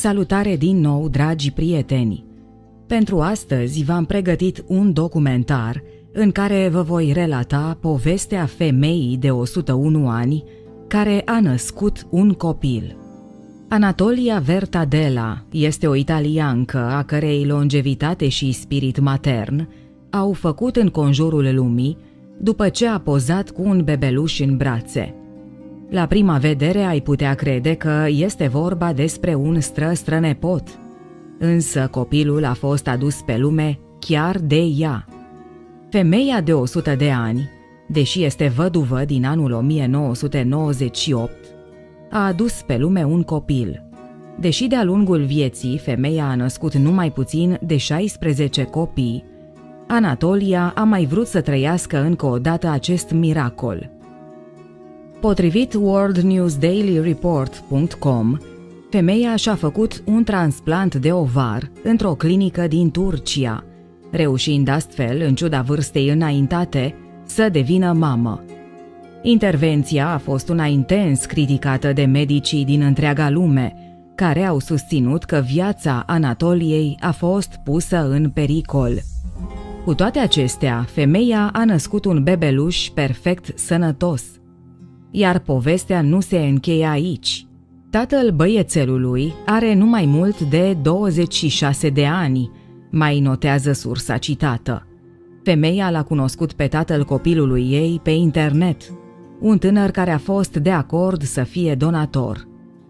Salutare din nou, dragi prieteni! Pentru astăzi v-am pregătit un documentar în care vă voi relata povestea femeii de 101 ani care a născut un copil. Anatolia Vertadella este o italiancă a cărei longevitate și spirit matern au făcut înconjurul lumii după ce a pozat cu un bebeluș în brațe. La prima vedere ai putea crede că este vorba despre un strănepot, însă copilul a fost adus pe lume chiar de ea. Femeia de 100 de ani, deși este văduvă din anul 1998, a adus pe lume un copil. Deși de-a lungul vieții femeia a născut numai puțin de 16 copii, Anatolia a mai vrut să trăiască încă o dată acest miracol. Potrivit worldnewsdailyreport.com, femeia și-a făcut un transplant de ovar într-o clinică din Turcia, reușind astfel, în ciuda vârstei înaintate, să devină mamă. Intervenția a fost una intens criticată de medicii din întreaga lume, care au susținut că viața Anatoliei a fost pusă în pericol. Cu toate acestea, femeia a născut un bebeluș perfect sănătos. Iar povestea nu se încheie aici. Tatăl băiețelului are nu mai mult de 26 de ani, mai notează sursa citată. Femeia l-a cunoscut pe tatăl copilului ei pe internet, un tânăr care a fost de acord să fie donator.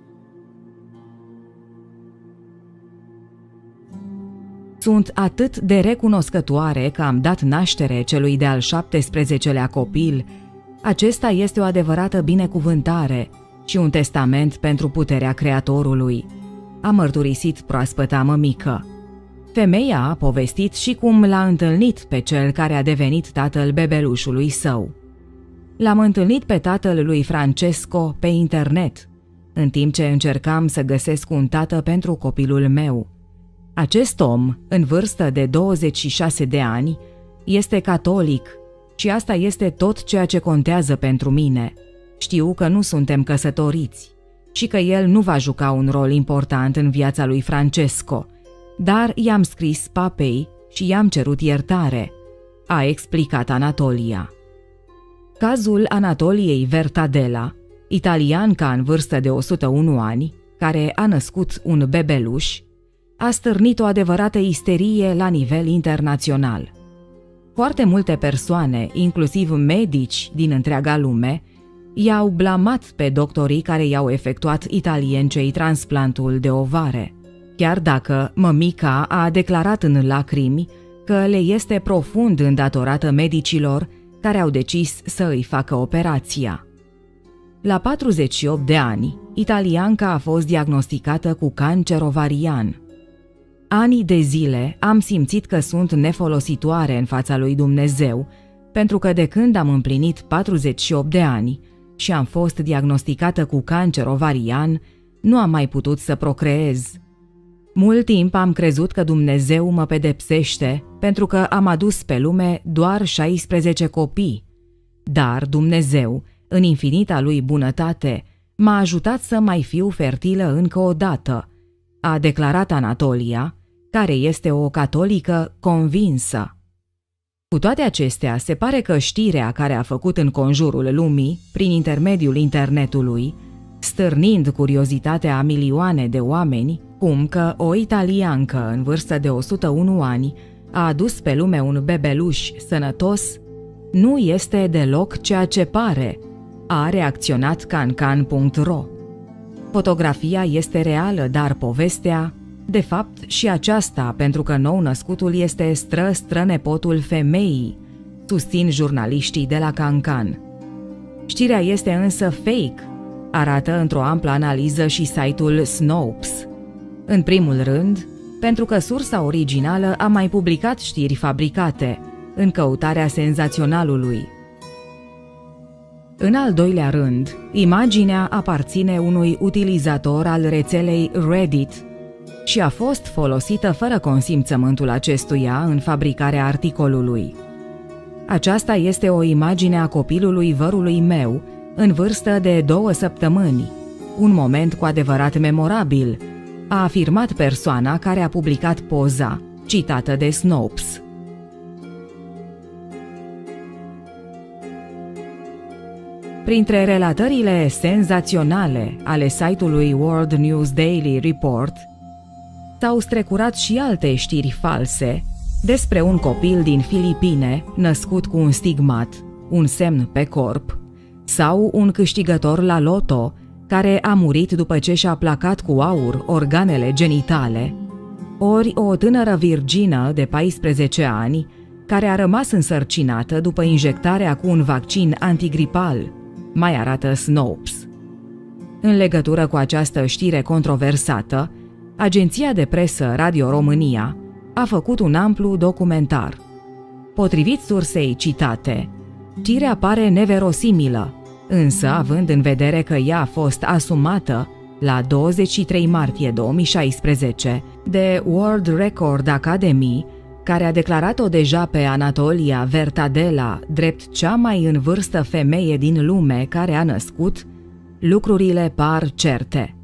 Sunt atât de recunoscătoare că am dat naștere celui de-al 17-lea copil. Acesta este o adevărată binecuvântare și un testament pentru puterea Creatorului, a mărturisit proaspăta mămică. Femeia a povestit și cum l-a întâlnit pe cel care a devenit tatăl bebelușului său. L-am întâlnit pe tatăl lui Francesco pe internet, în timp ce încercam să găsesc un tată pentru copilul meu. Acest om, în vârstă de 26 de ani, este catolic și asta este tot ceea ce contează pentru mine. Știu că nu suntem căsătoriți și că el nu va juca un rol important în viața lui Francesco, dar i-am scris papei și i-am cerut iertare, a explicat Anatolia. Cazul Anatoliei Vertadella, italianca în vârstă de 101 ani, care a născut un bebeluș, a stârnit o adevărată isterie la nivel internațional. Foarte multe persoane, inclusiv medici din întreaga lume, i-au blamat pe doctorii care i-au efectuat italiencei transplantul de ovare, chiar dacă mămica a declarat în lacrimi că le este profund îndatorată medicilor care au decis să îi facă operația. La 48 de ani, italianca a fost diagnosticată cu cancer ovarian. Ani de zile am simțit că sunt nefolositoare în fața lui Dumnezeu, pentru că de când am împlinit 48 de ani și am fost diagnosticată cu cancer ovarian, nu am mai putut să procreez. Mult timp am crezut că Dumnezeu mă pedepsește pentru că am adus pe lume doar 16 copii, dar Dumnezeu, în infinita lui bunătate, m-a ajutat să mai fiu fertilă încă o dată, a declarat Anatolia, care este o catolică convinsă. Cu toate acestea, se pare că știrea care a făcut înconjurul lumii, prin intermediul internetului, stârnind curiozitatea a milioane de oameni, cum că o italiancă în vârstă de 101 ani a adus pe lume un bebeluș sănătos, nu este deloc ceea ce pare, a reacționat cancan.ro. Fotografia este reală, dar povestea, de fapt și aceasta, pentru că nou-născutul este strănepotul femeii, susțin jurnaliștii de la Cancan. Știrea este însă fake, arată într-o amplă analiză și site-ul Snopes. În primul rând, pentru că sursa originală a mai publicat știri fabricate, în căutarea senzaționalului. În al doilea rând, imaginea aparține unui utilizator al rețelei Reddit și a fost folosită fără consimțământul acestuia în fabricarea articolului. Aceasta este o imagine a copilului vărului meu, în vârstă de 2 săptămâni, un moment cu adevărat memorabil, a afirmat persoana care a publicat poza, citată de Snopes. Printre relatările senzaționale ale site-ului World News Daily Report s-au strecurat și alte știri false despre un copil din Filipine născut cu un stigmat, un semn pe corp, sau un câștigător la loto care a murit după ce și-a placat cu aur organele genitale, ori o tânără virgină de 14 ani care a rămas însărcinată după injectarea cu un vaccin antigripal, mai arată Snopes. În legătură cu această știre controversată, agenția de presă Radio România a făcut un amplu documentar. Potrivit sursei citate, știrea pare neverosimilă, însă având în vedere că ea a fost asumată la 23 martie 2016 de World Record Academy, care a declarat-o deja pe Anatolia Vertadela drept cea mai în vârstă femeie din lume care a născut, lucrurile par certe.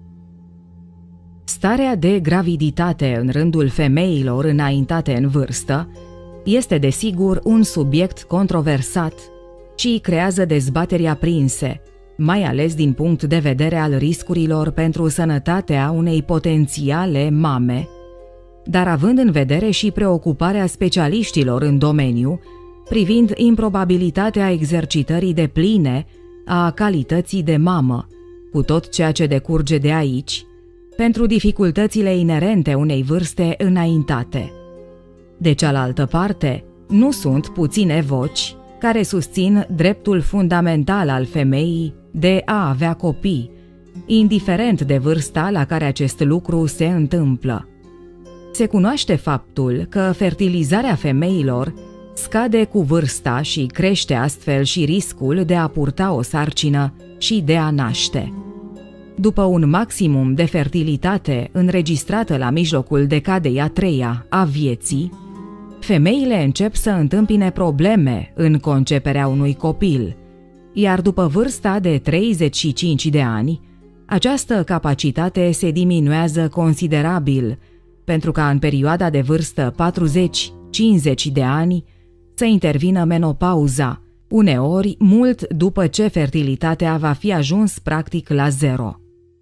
Starea de graviditate în rândul femeilor înaintate în vârstă este desigur un subiect controversat și creează dezbateri aprinse, mai ales din punct de vedere al riscurilor pentru sănătatea unei potențiale mame, dar având în vedere și preocuparea specialiștilor în domeniu privind improbabilitatea exercitării depline a calității de mamă, cu tot ceea ce decurge de aici, pentru dificultățile inerente unei vârste înaintate. De cealaltă parte, nu sunt puține voci care susțin dreptul fundamental al femeii de a avea copii, indiferent de vârsta la care acest lucru se întâmplă. Se cunoaște faptul că fertilizarea femeilor scade cu vârsta și crește astfel și riscul de a purta o sarcină și de a naște. După un maximum de fertilitate înregistrată la mijlocul decadei a treia a vieții, femeile încep să întâmpine probleme în conceperea unui copil, iar după vârsta de 35 de ani, această capacitate se diminuează considerabil, pentru ca în perioada de vârstă 40-50 de ani să intervină menopauza, uneori mult după ce fertilitatea va fi ajuns practic la zero.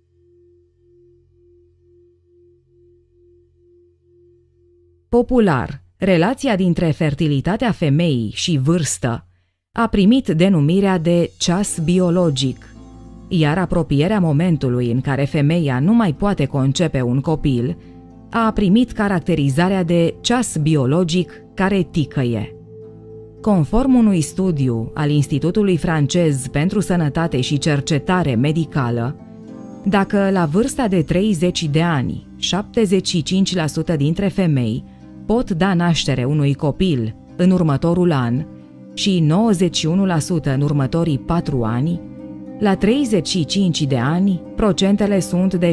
Popular, relația dintre fertilitatea femeii și vârstă a primit denumirea de ceas biologic, iar apropierea momentului în care femeia nu mai poate concepe un copil a primit caracterizarea de ceas biologic care ticăie. Conform unui studiu al Institutului francez pentru Sănătate și Cercetare Medicală, dacă la vârsta de 30 de ani 75% dintre femei pot da naștere unui copil în următorul an și 91% în următorii 4 ani, la 35 de ani procentele sunt de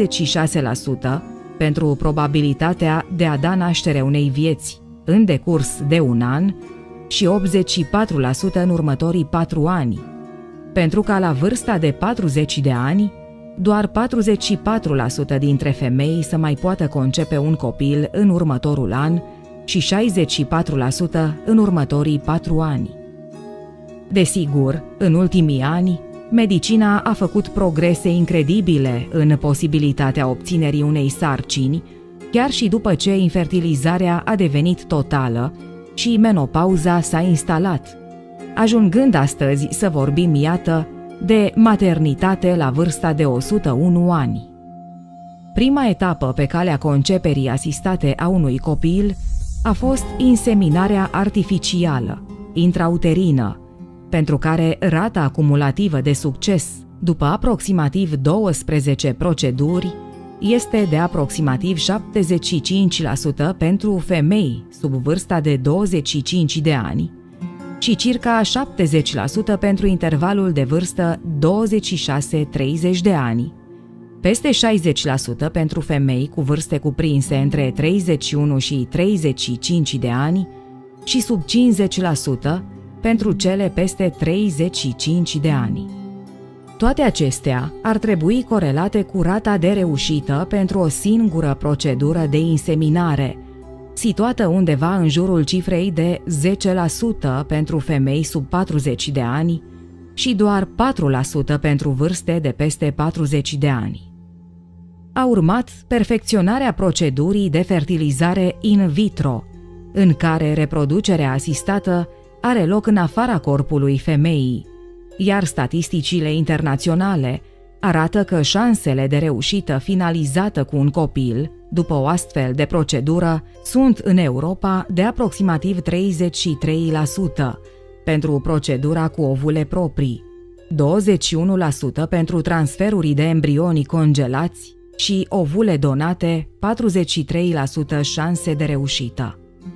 66% pentru probabilitatea de a da naștere unei vieți în decurs de un an și 84% în următorii 4 ani, pentru ca la vârsta de 40 de ani, doar 44% dintre femei să mai poată concepe un copil în următorul an și 64% în următorii 4 ani. Desigur, în ultimii ani, medicina a făcut progrese incredibile în posibilitatea obținerii unei sarcini, chiar și după ce infertilizarea a devenit totală și menopauza s-a instalat, ajungând astăzi să vorbim, iată, de maternitate la vârsta de 101 ani. Prima etapă pe calea conceperii asistate a unui copil a fost inseminarea artificială, intrauterină, pentru care rata acumulativă de succes după aproximativ 12 proceduri este de aproximativ 75% pentru femei sub vârsta de 25 de ani și circa 70% pentru intervalul de vârstă 26-30 de ani, peste 60% pentru femei cu vârste cuprinse între 31 și 35 de ani și sub 50% pentru cele peste 35 de ani. Toate acestea ar trebui corelate cu rata de reușită pentru o singură procedură de inseminare, situată undeva în jurul cifrei de 10% pentru femei sub 40 de ani și doar 4% pentru vârste de peste 40 de ani. A urmat perfecționarea procedurii de fertilizare in vitro, în care reproducerea asistată are loc în afara corpului femeii, iar statisticile internaționale arată că șansele de reușită finalizată cu un copil, după o astfel de procedură, sunt în Europa de aproximativ 33% pentru procedura cu ovule proprii, 21% pentru transferuri de embrioni congelați și ovule donate, 43% șanse de reușită.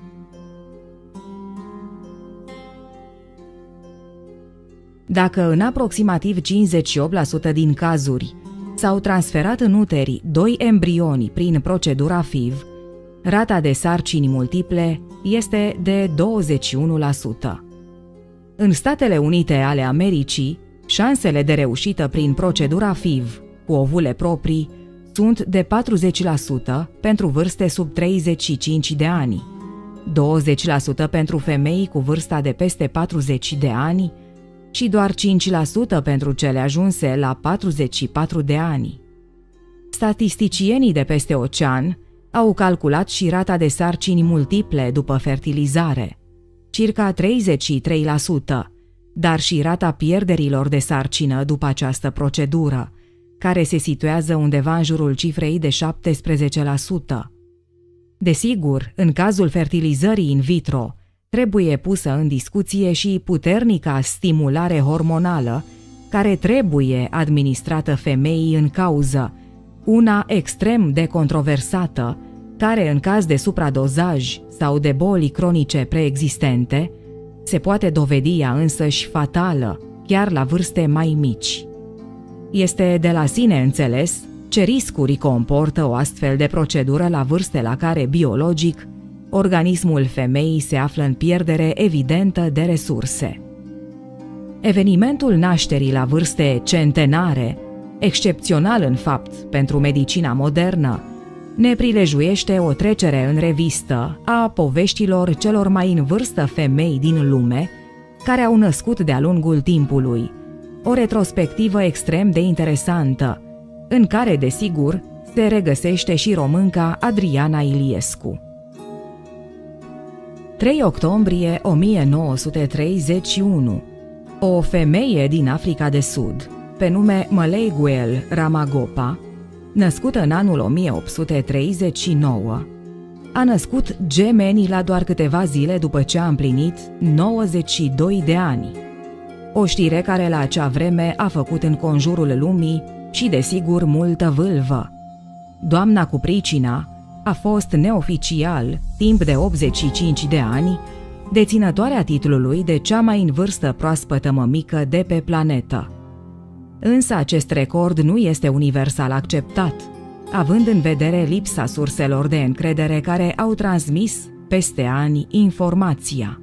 Dacă în aproximativ 58% din cazuri s-au transferat în uteri 2 embrioni prin procedura FIV, rata de sarcini multiple este de 21%. În Statele Unite ale Americii, șansele de reușită prin procedura FIV cu ovule proprii sunt de 40% pentru vârste sub 35 de ani, 20% pentru femei cu vârsta de peste 40 de ani și doar 5% pentru cele ajunse la 44 de ani. Statisticienii de peste ocean au calculat și rata de sarcini multiple după fertilizare, circa 33%, dar și rata pierderilor de sarcină după această procedură, care se situează undeva în jurul cifrei de 17%. Desigur, în cazul fertilizării in vitro, trebuie pusă în discuție și puternica stimulare hormonală care trebuie administrată femeii în cauză, una extrem de controversată, care în caz de supradozaj sau de boli cronice preexistente, se poate dovedi ea însăși fatală, chiar la vârste mai mici. Este de la sine înțeles ce riscuri comportă o astfel de procedură la vârste la care, biologic, organismul femeii se află în pierdere evidentă de resurse. Evenimentul nașterii la vârste centenare, excepțional în fapt pentru medicina modernă, ne prilejuiește o trecere în revistă a poveștilor celor mai în vârstă femei din lume care au născut de-a lungul timpului, o retrospectivă extrem de interesantă, în care, desigur, se regăsește și românca Adriana Iliescu. 3 octombrie 1931. O femeie din Africa de Sud, pe nume Maleiguel Ramagopa, născută în anul 1839, a născut gemeni la doar câteva zile după ce a împlinit 92 de ani. O știre care la acea vreme a făcut în conjurul lumii și, desigur, multă vâlvă. Doamna cu pricina a fost neoficial, timp de 85 de ani, deținătoarea titlului de cea mai în vârstă proaspătă mămică de pe planetă. Însă acest record nu este universal acceptat, având în vedere lipsa surselor de încredere care au transmis peste ani informația.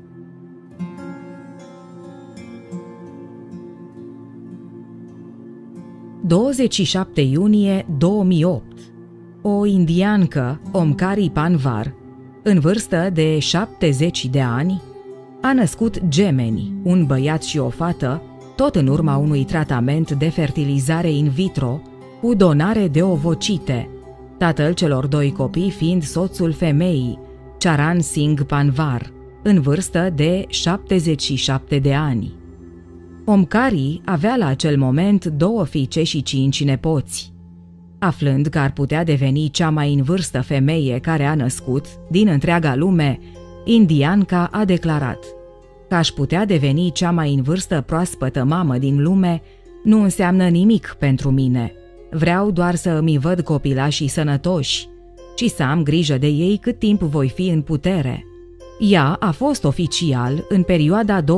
– 27 iunie 2008. O indiancă, Omkari Panvar, în vârstă de 70 de ani, a născut gemeni, un băiat și o fată, tot în urma unui tratament de fertilizare in vitro cu donare de ovocite, tatăl celor 2 copii fiind soțul femeii, Charan Singh Panvar, în vârstă de 77 de ani. Omkari avea la acel moment 2 fiice și 5 nepoți. Aflând că ar putea deveni cea mai în vârstă femeie care a născut din întreaga lume, indianca a declarat: că aș putea deveni cea mai în vârstă proaspătă mamă din lume nu înseamnă nimic pentru mine. Vreau doar să îmi văd copilașii sănătoși și să am grijă de ei cât timp voi fi în putere. Ea a fost oficial, în perioada 2008-2016,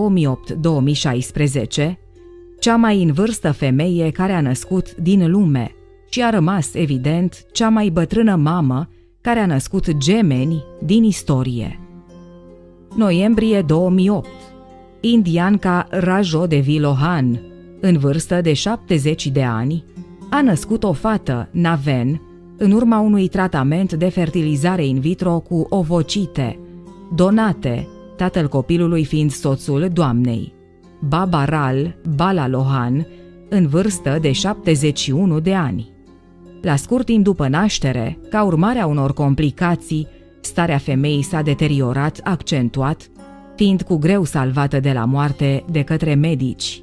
cea mai în vârstă femeie care a născut din lume și a rămas, evident, cea mai bătrână mamă care a născut gemeni din istorie. Noiembrie 2008. Indianca Rajo Devi Lohan, în vârstă de 70 de ani, a născut o fată, Naven, în urma unui tratament de fertilizare in vitro cu ovocite, donate, tatăl copilului fiind soțul doamnei, Babaral Balalohan, în vârstă de 71 de ani. La scurt timp după naștere, ca urmare a unor complicații, starea femeii s-a deteriorat accentuat, fiind cu greu salvată de la moarte de către medici.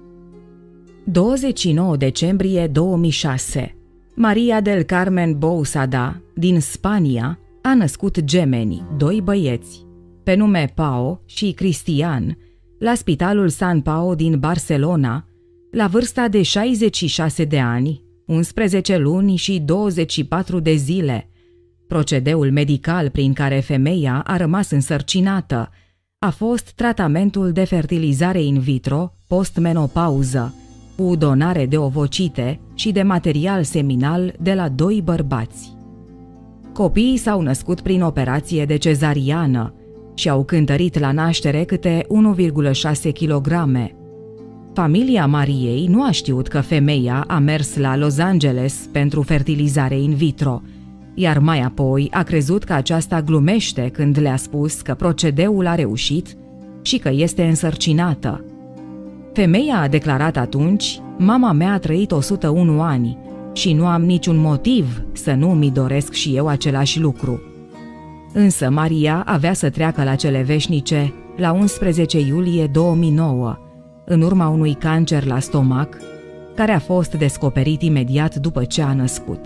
29 decembrie 2006. Maria del Carmen Bousada, din Spania, a născut gemeni, 2 băieți, pe nume Pau și Cristian, la Spitalul San Pau din Barcelona, la vârsta de 66 de ani, 11 luni și 24 de zile. Procedeul medical prin care femeia a rămas însărcinată a fost tratamentul de fertilizare in vitro post-menopauză, cu donare de ovocite și de material seminal de la 2 bărbați. Copiii s-au născut prin operație de cezariană și au cântărit la naștere câte 1,6 kg. Familia Mariei nu a știut că femeia a mers la Los Angeles pentru fertilizare in vitro, iar mai apoi a crezut că aceasta glumește când le-a spus că procedeul a reușit și că este însărcinată. Femeia a declarat atunci: "Mama mea a trăit 101 ani și nu am niciun motiv să nu mi doresc și eu același lucru." Însă Maria avea să treacă la cele veșnice la 11 iulie 2009, în urma unui cancer la stomac, care a fost descoperit imediat după ce a născut.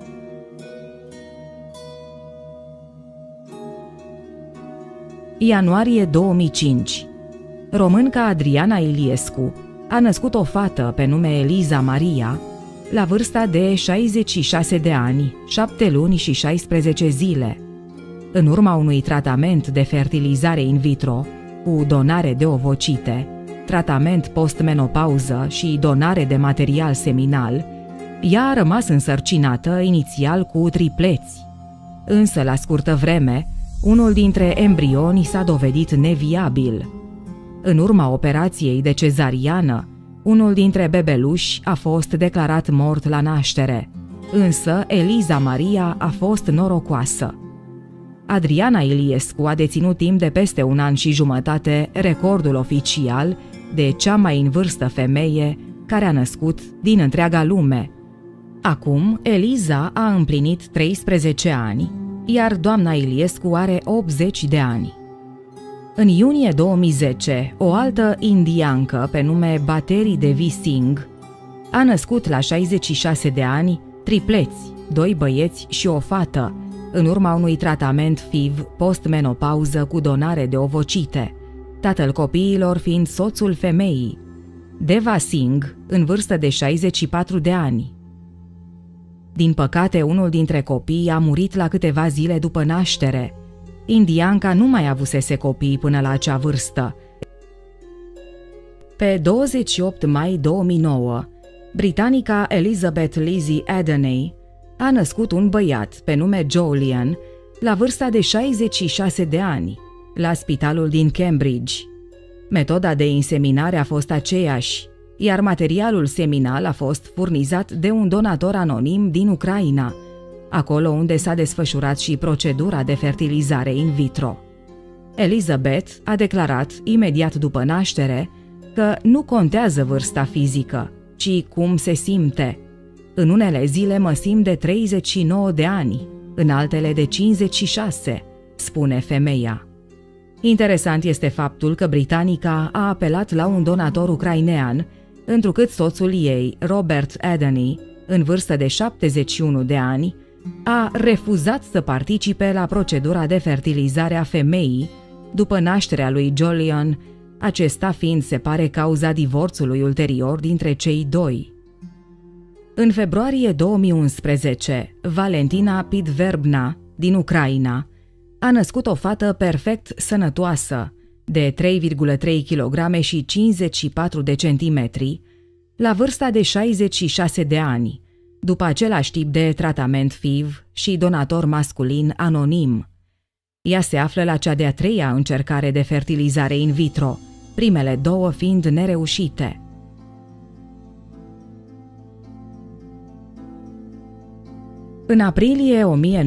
Ianuarie 2005. Românca Adriana Iliescu a născut o fată pe nume Eliza Maria, la vârsta de 66 de ani, 7 luni și 16 zile. În urma unui tratament de fertilizare in vitro, cu donare de ovocite, tratament post-menopauză și donare de material seminal, ea a rămas însărcinată inițial cu tripleți. Însă, la scurtă vreme, unul dintre embrioni s-a dovedit neviabil. În urma operației de cezariană, unul dintre bebeluși a fost declarat mort la naștere, însă Eliza Maria a fost norocoasă. Adriana Iliescu a deținut timp de peste 1 an și jumătate recordul oficial de cea mai în vârstă femeie care a născut din întreaga lume. Acum, Eliza a împlinit 13 ani, iar doamna Iliescu are 80 de ani. În iunie 2010, o altă indiancă pe nume Bateri Devi Singh a născut la 66 de ani tripleți, 2 băieți și o fată, în urma unui tratament FIV post-menopauză cu donare de ovocite, tatăl copiilor fiind soțul femeii, Deva Singh, în vârstă de 64 de ani. Din păcate, unul dintre copii a murit la câteva zile după naștere. Indianca nu mai avusese copii până la acea vârstă. Pe 28 mai 2009, britanica Elizabeth Lizzie Adeney a născut un băiat pe nume Julian la vârsta de 66 de ani, la spitalul din Cambridge. Metoda de inseminare a fost aceeași, iar materialul seminal a fost furnizat de un donator anonim din Ucraina, acolo unde s-a desfășurat și procedura de fertilizare in vitro. Elizabeth a declarat imediat după naștere că nu contează vârsta fizică, ci cum se simte. În unele zile mă simt de 39 de ani, în altele de 56, spune femeia. Interesant este faptul că britanica a apelat la un donator ucrainean, întrucât soțul ei, Robert Adeney, în vârstă de 71 de ani, a refuzat să participe la procedura de fertilizare a femeii după nașterea lui Julian, acesta fiind, se pare, cauza divorțului ulterior dintre cei doi. În februarie 2011, Valentina Pidverbna, din Ucraina, a născut o fată perfect sănătoasă, de 3,3 kg și 54 de centimetri, la vârsta de 66 de ani, după același tip de tratament FIV și donator masculin anonim. Ea se află la cea de-a 3-a încercare de fertilizare in vitro, primele 2 fiind nereușite. În aprilie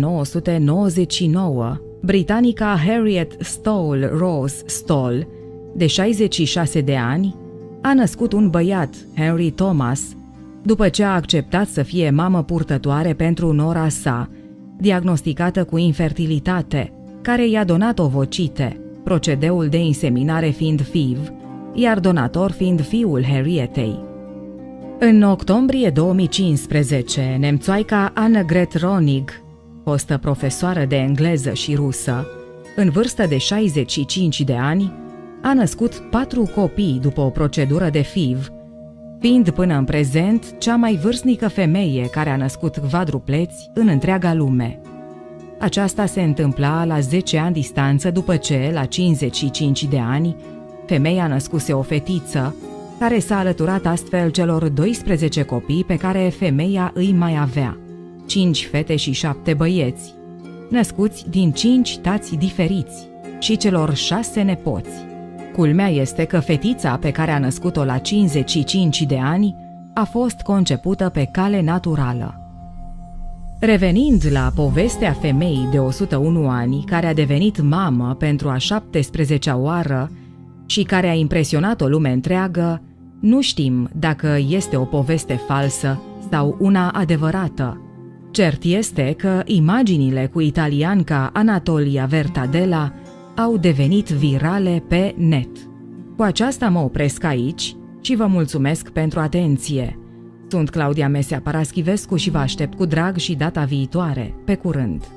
1999, britanica Harriet Stowell Rose Stoll, de 66 de ani, a născut un băiat, Henry Thomas, după ce a acceptat să fie mamă purtătoare pentru nora sa, diagnosticată cu infertilitate, care i-a donat ovocite, procedeul de inseminare fiind FIV, iar donator fiind fiul Henrietei. În octombrie 2015, nemțoaica Annegret Ronig, fostă profesoară de engleză și rusă, în vârstă de 65 de ani, a născut 4 copii după o procedură de FIV, fiind până în prezent cea mai vârstnică femeie care a născut quadrupleți în întreaga lume. Aceasta se întâmpla la 10 ani distanță după ce, la 55 de ani, femeia născuse o fetiță, care s-a alăturat astfel celor 12 copii pe care femeia îi mai avea, 5 fete și 7 băieți, născuți din 5 tați diferiți, și celor 6 nepoți. Culmea este că fetița pe care a născut-o la 55 de ani a fost concepută pe cale naturală. Revenind la povestea femeii de 101 ani care a devenit mamă pentru a 17-a oară și care a impresionat o lume întreagă, nu știm dacă este o poveste falsă sau una adevărată. Cert este că imaginile cu italianca Anatolia Vertadella au devenit virale pe net. Cu aceasta mă opresc aici și vă mulțumesc pentru atenție. Sunt Claudia Mesea Paraschivescu și vă aștept cu drag și data viitoare. Pe curând!